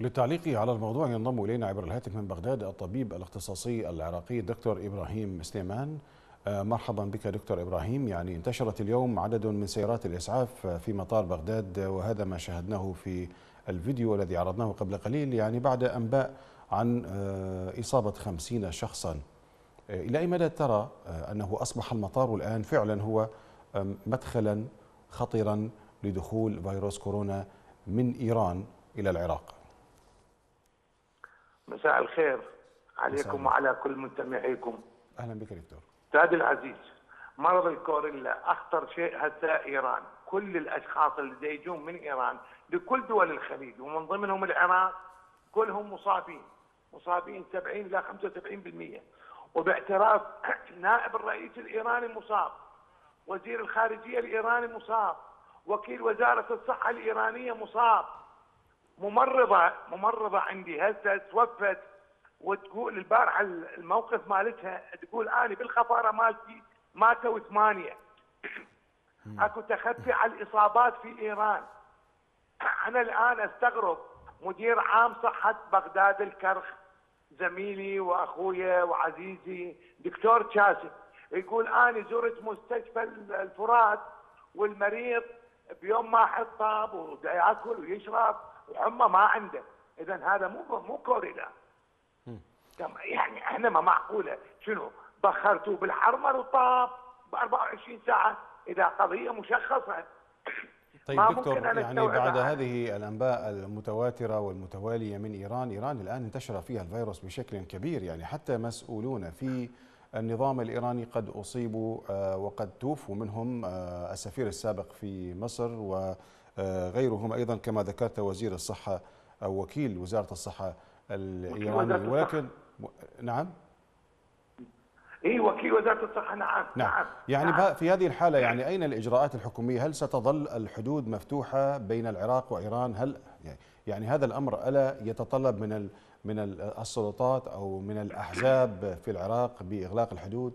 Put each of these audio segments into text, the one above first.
للتعليق على الموضوع ينضم إلينا عبر الهاتف من بغداد الطبيب الاختصاصي العراقي الدكتور إبراهيم سليمان. مرحبا بك دكتور إبراهيم. يعني انتشرت اليوم عدد من سيارات الإسعاف في مطار بغداد، وهذا ما شاهدناه في الفيديو الذي عرضناه قبل قليل، يعني بعد أنباء عن إصابة 50 شخصا. إلى أي مدى ترى أنه أصبح المطار الآن فعلا هو مدخلا خطرا لدخول فيروس كورونا من إيران إلى العراق؟ مساء الخير عليكم وعلى كل مستمعيكم. اهلا بك دكتور. استاذ العزيز، مرض الكوريلا اخطر شيء هسه ايران، كل الاشخاص اللي يجون من ايران لكل دول الخليج ومن ضمنهم العراق كلهم مصابين 70 الى 75%، وباعتراف نائب الرئيس الايراني مصاب، وزير الخارجيه الايراني مصاب، وكيل وزاره الصحه الايرانيه مصاب، ممرضه عندي هسه توفت، وتقول البارحه الموقف مالتها تقول انا بالخفاره مالتي ماتوا 8. اكو تخفي على الاصابات في ايران. انا الان استغرب مدير عام صحه بغداد الكرخ زميلي واخويا وعزيزي دكتور كاسب يقول انا زرت مستشفى الفرات والمريض بيوم ما حط طاب ودا ياكل ويشرب وحمى ما عنده. اذا هذا مو كوريلا. يعني احنا ما معقوله شنو بخرتوه بالحرمر وطاب ب 24 ساعه اذا قضيه مشخصه. طيب دكتور، يعني بعد هذه الانباء المتواتره والمتواليه من ايران الان انتشر فيها الفيروس بشكل كبير، يعني حتى مسؤولون في النظام الايراني قد اصيبوا وقد توفوا منهم السفير السابق في مصر وغيرهم ايضا، كما ذكرت وزير الصحه او وكيل وزاره الصحه الايراني. ولكن نعم وكيل وزاره الصحه. نعم. يعني في هذه الحاله يعني اين الاجراءات الحكوميه؟ هل ستظل الحدود مفتوحه بين العراق وايران؟ هل يعني هذا الامر الا يتطلب من السلطات او من الاحزاب في العراق باغلاق الحدود؟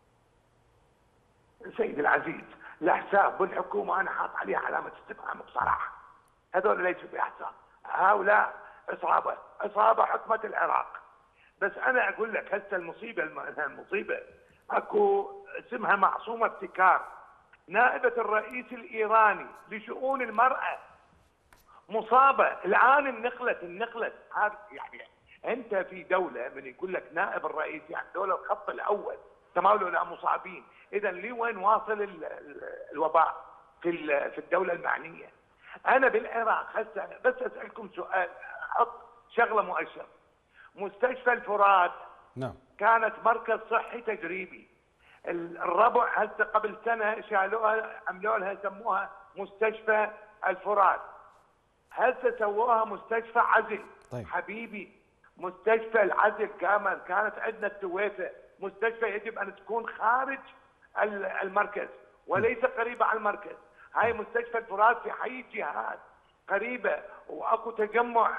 سيدي العزيز، الاحزاب والحكومه انا حاط عليها علامه استفهام بصراحه. هذول ليسوا باحزاب، هؤلاء اصابه حكمه العراق. بس انا اقول لك هسه المصيبه اكو اسمها معصومه ابتكار، نائبه الرئيس الايراني لشؤون المراه مصابه الان. النقلت هذا يعني انت في دوله من يقول لك نائب الرئيس، يعني دوله الخط الاول تماولوا لا مصابين. اذا لوين واصل الوباء في الدوله المعنيه؟ انا بالعراق هسه بس اسالكم سؤال، احط شغله مؤشر. مستشفى الفرات نعم كانت مركز صحي تجريبي. الربع هسه قبل سنه شالوها عملوا لها سموها مستشفى الفرات، هسه سووها مستشفى عزل. طيب. حبيبي مستشفى العزل كانت عندنا التويفه، مستشفى يجب ان تكون خارج المركز وليس قريبه على المركز. هاي مستشفى الفرات في حي الجهاد قريبه، واكو تجمع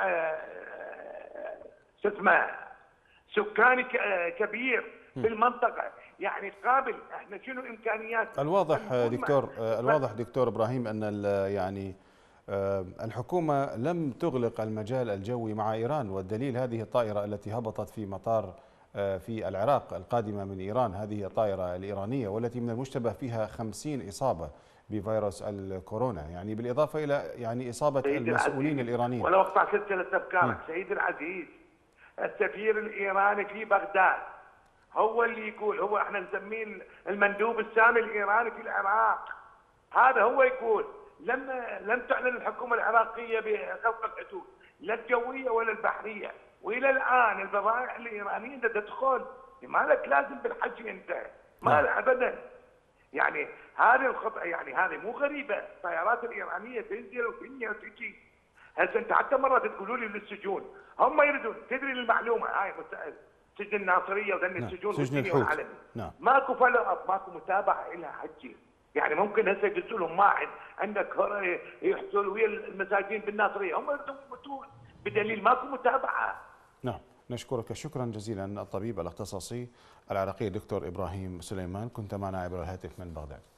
اسمه سكاني كبير في المنطقه، يعني قابل. احنا شنو امكانيات؟ الواضح دكتور ابراهيم ان يعني الحكومه لم تغلق المجال الجوي مع ايران، والدليل هذه الطائره التي هبطت في مطار في العراق القادمه من ايران، هذه الطائره الايرانيه والتي من المشتبه فيها 50 اصابه بفيروس الكورونا، يعني بالاضافه الى يعني اصابه المسؤولين الايرانيين. ولو اقطع سلسله افكارك سيدي العزيز، السفير الايراني في بغداد هو اللي يقول، هو احنا نسميه المندوب السامي الايراني في العراق، هذا هو يقول لم تعلن الحكومه العراقيه بغلق الحدود لا الجويه ولا البحريه، والى الان البضائع الايرانيه تدخل. مالك لازم بالحكي انت؟ ما ابدا. يعني هذه الخطأ، يعني هذه مو غريبه، الطيارات الايرانيه تنزل وتجي. هسه انت حتى مرات تقولوا لي للسجون، هم يريدون تدري المعلومه هاي سجن الناصريه وذن السجون سجن الحوت. ماكو فولو اب، ماكو متابعه لها حجي. يعني ممكن هسه يدزوا لهم ماعن عندك يحصلوا ويا المساجين بالناصريه، هم يريدون يموتون بدليل ماكو متابعه. نعم، نشكرك شكرا جزيلا الطبيب الاختصاصي العراقي الدكتور ابراهيم سليمان، كنت معنا عبر الهاتف من بغداد.